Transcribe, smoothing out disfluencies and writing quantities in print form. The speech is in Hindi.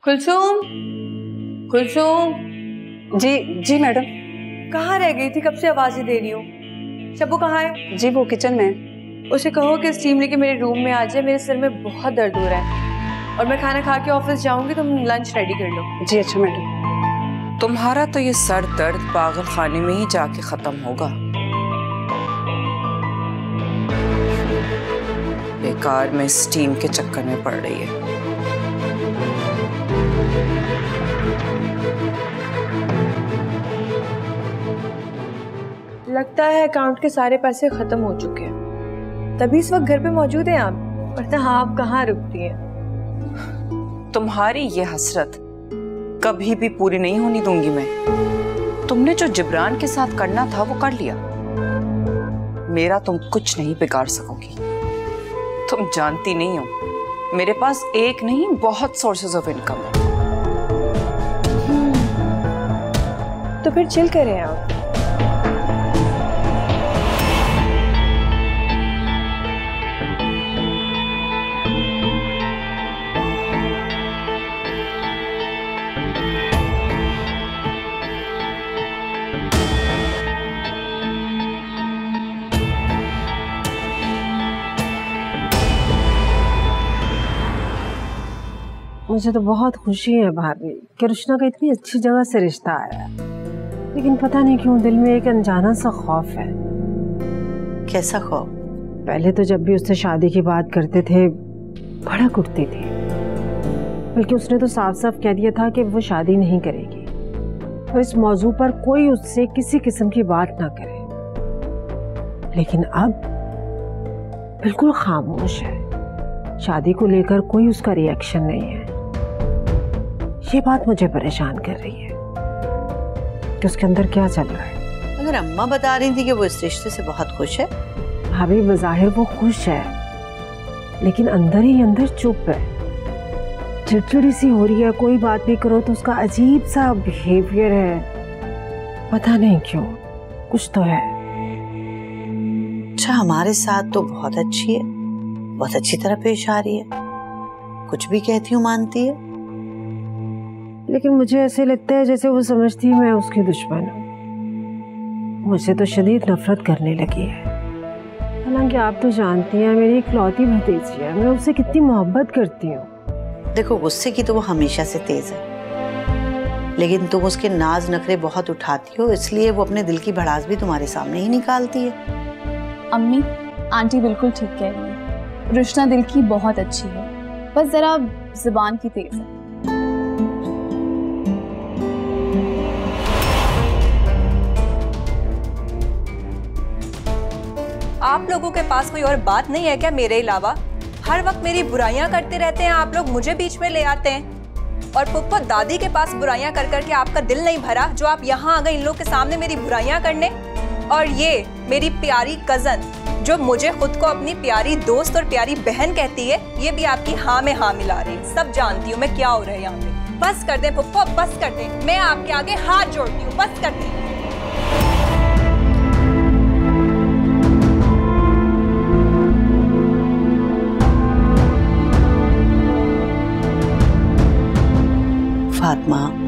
कुलसुम, कुलसुम। जी जी मैडम। कहाँ रह गई थी? कब से आवाजें दे रही हूँ। शब्बू कहाँ है? जी वो किचन में। उसे कहो कि स्टीम लेके मेरे रूम में आ जाए, मेरे सिर में बहुत दर्द हो रहा है और मैं खाना खा के ऑफिस जाऊंगी। तुम लंच रेडी कर लो। जी अच्छा मैडम। तुम्हारा तो ये सर दर्द पागल खाने में ही जाके खत्म होगा। बेकार में स्टीम के चक्कर में पड़ रही है। लगता है अकाउंट के सारे पैसे खत्म हो चुके हैं, तभी इस वक्त घर पे मौजूद हैं आप। वरना आप कहाँ रुकती हैं? तुम्हारी ये हसरत कभी भी पूरी नहीं होने दूंगी मैं। तुमने जो जिब्रान के साथ करना था वो कर लिया। मेरा तुम कुछ नहीं बिगाड़ सकोगी। तुम जानती नहीं हो, मेरे पास एक नहीं बहुत सोर्सेज ऑफ इनकम है। तो फिर चिल करें आप। मुझे तो बहुत खुशी है भाभी कि रुशना का इतनी अच्छी जगह से रिश्ता आया है, लेकिन पता नहीं क्यों दिल में एक अनजाना सा खौफ है। कैसा खौफ? पहले तो जब भी उससे शादी की बात करते थे भड़क उठती थी, बल्कि उसने तो साफ साफ कह दिया था कि वो शादी नहीं करेगी और इस मौजू पर कोई उससे किसी किस्म की बात ना करे। लेकिन अब बिल्कुल खामोश है, शादी को लेकर कोई उसका रिएक्शन नहीं है। ये बात मुझे परेशान कर रही है कि उसके अंदर क्या चल रहा है। अगर अम्मा बता रही थी कि वो इस रिश्ते से बहुत खुश है। भाभी बज़ाहिर वो खुश है, लेकिन अंदर ही अंदर चुप है, चिड़चिड़ी सी हो रही है। कोई बात भी करो तो उसका अजीब सा बिहेवियर है, पता नहीं क्यों, कुछ तो है। अच्छा, हमारे साथ तो बहुत अच्छी है, बहुत अच्छी तरह पेश आ रही है, कुछ भी कहती हूँ मानती है। लेकिन मुझे ऐसे लगता है जैसे वो समझती है मैं उसकी दुश्मन हूँ। मुझसे तो शदीद नफरत करने लगी है। हालांकि आप तो जानती हैं मेरी इकलौती भतीजी है, मैं उससे कितनी मोहब्बत करती हूँ। देखो, गुस्से की तो वो हमेशा से तेज है, लेकिन तुम उसके नाज नखरे बहुत उठाती हो, इसलिए वो अपने दिल की भड़ास भी तुम्हारे सामने ही निकालती है। अम्मी, आंटी बिल्कुल ठीक कह रही है। रुशना दिल की बहुत अच्छी है, बस जरा जुबान की तेज है। आप लोगों के पास कोई और बात नहीं है क्या मेरे अलावा? हर वक्त मेरी बुराइयां करते रहते हैं आप लोग, मुझे बीच में ले आते हैं। और पुप्पो दादी के पास बुराइयां कर करके आपका दिल नहीं भरा, जो आप यहाँ आ गए इन लोग के सामने मेरी बुराइयां करने। और ये मेरी प्यारी कजन जो मुझे खुद को अपनी प्यारी दोस्त और प्यारी बहन कहती है, ये भी आपकी हाँ में हाँ मिला रही है। सब जानती हूँ मैं क्या हो रहा है यहाँ पे। बस कर दे पुप्पो, बस कर दे। मैं आपके आगे हाथ जोड़ती हूँ, बस कर दे। फातिमा,